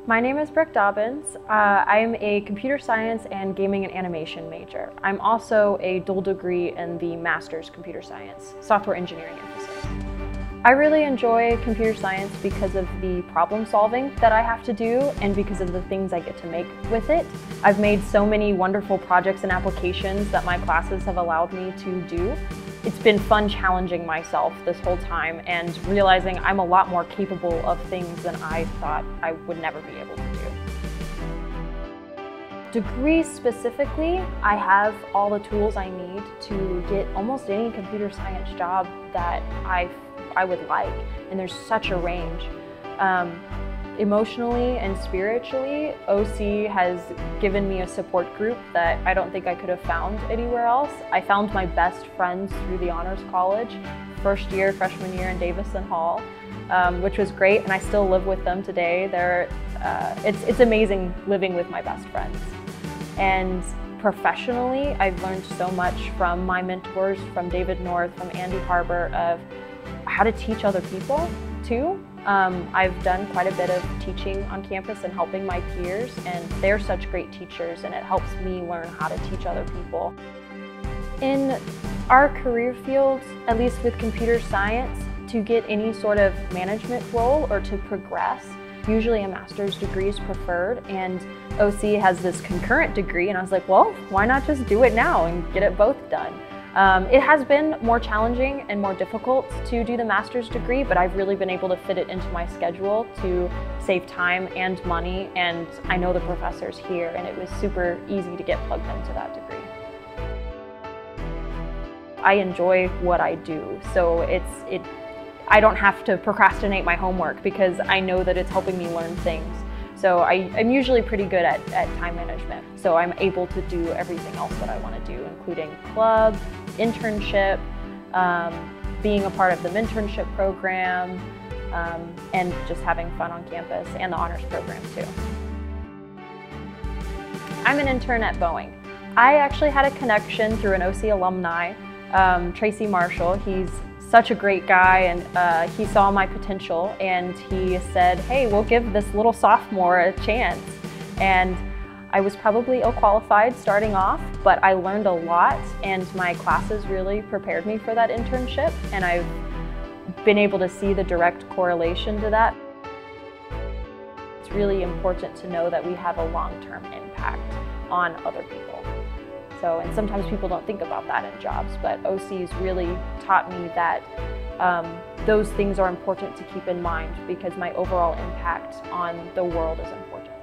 My name is Brooke Dobbins. I am a computer science and gaming and animation major. I'm also a dual degree in the master's computer science, software engineering emphasis. I really enjoy computer science because of the problem solving that I have to do and because of the things I get to make with it. I've made so many wonderful projects and applications that my classes have allowed me to do. It's been fun challenging myself this whole time and realizing I'm a lot more capable of things than I thought I would never be able to do. Degree specifically, I have all the tools I need to get almost any computer science job that I would like, and there's such a range. Emotionally and spiritually, OC has given me a support group that I don't think I could have found anywhere else. I found my best friends through the Honors College, freshman year in Davison Hall, which was great, and I still live with them today. It's amazing living with my best friends. And professionally, I've learned so much from my mentors, from David North, from Andy Harbour, of how to teach other people too. I've done quite a bit of teaching on campus and helping my peers, and they're such great teachers, and it helps me learn how to teach other people. In our career fields, at least with computer science, to get any sort of management role or to progress, usually a master's degree is preferred, and OC has this concurrent degree, and I was like, well, why not just do it now and get it both done? It has been more challenging and more difficult to do the master's degree, but I've really been able to fit it into my schedule to save time and money, and I know the professors here, and it was super easy to get plugged into that degree. I enjoy what I do, so I don't have to procrastinate my homework because I know that it's helping me learn things. So I'm usually pretty good at time management. So I'm able to do everything else that I want to do, including club, internship, being a part of the internship program, and just having fun on campus, and the honors program too. I'm an intern at Boeing. I actually had a connection through an OC alumni, Tracy Marshall. He's such a great guy, and he saw my potential, and he said, hey, we'll give this little sophomore a chance. And I was probably ill-qualified starting off, but I learned a lot, and my classes really prepared me for that internship, and I've been able to see the direct correlation to that. It's really important to know that we have a long-term impact on other people. And sometimes people don't think about that in jobs, but OC's really taught me that those things are important to keep in mind because my overall impact on the world is important.